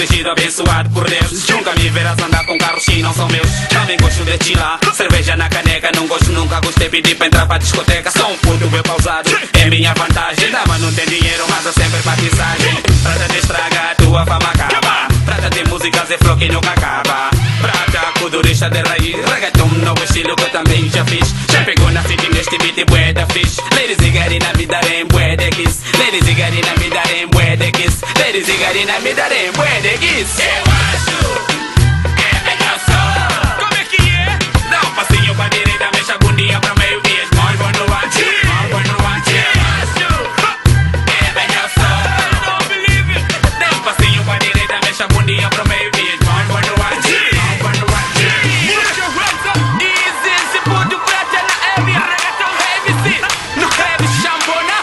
protegido, abençoado por Deus. Nunca me verás andar com carros que não são meus. Também gosto de chilar, cerveja na caneca. Não gosto, nunca gostei, pedir pra entrar pra discoteca. Sou um puto bem pausado, é minha vantagem. Dama não tem dinheiro, mas eu sempre batizagem. Prata te estraga, tua fama acaba. Prata tem músicas e flow que nunca acaba. Prata, cudurista de raiz. Reggaeton, novo estilo que eu também já fiz. Já pegou na city neste beat e bué da fish. Ladies e garina me darem bué de kiss. Ladies e garina me darem bué de kiss. Ladies e garina me darem bué de kiss. Eu acho que é melhor só. Como é que é? Dá um passinho pra direita, mexe a bundinha pra meio e esmolhe no ante. Esmolhe no ante. Eu acho que é melhor só. Don't believe it. Dá um passinho pra direita, mexe a bundinha pra meio e esmolhe no ante. Esmolhe no ante. Put your hands up. Easy, se puto prata na area. Reggaeton heavy, sim. No heavy chambona.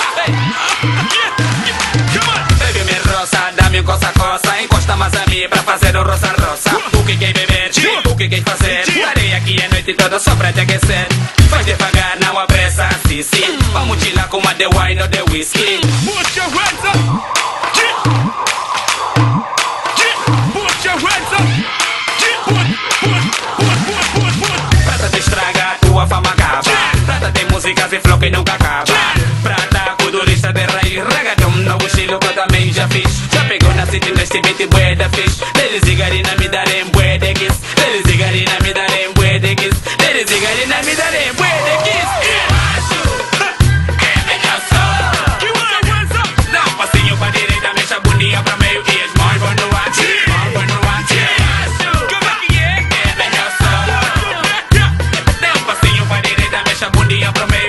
Baby, me roça, dá-me um coça-coça. Encosta mais a mim pra fazer o roça-roça. Tu que quer beber, tu que quer fazer. Estarei aqui a noite toda só pra te aquecer. Faz devagar, não apressa, sim, sim. Vamos tirar com uma de wine ou de whisky. Put your hands up. Put your hands up. Prata te estraga, tua fama acaba. Prata tem músicas e flow que nunca acaba. Prata, cudurista de raiz. Reggaeton, novo estilo que eu também já fiz. Já pegou na city neste beat e bué da fish. Ladies e garina me darem bué de kiss. Ladies e garina me darem bué de kiss. Ladies e garina me darem bué de kiss. Eu acho que é melhor só. Dá um passinho pra direita, mexe a bundinha pra meio e esmolhe no ante. Esmolhe no ante. Como é que é? É melhor só. Dá um passinho pra direita, mexe a bundinha pra meio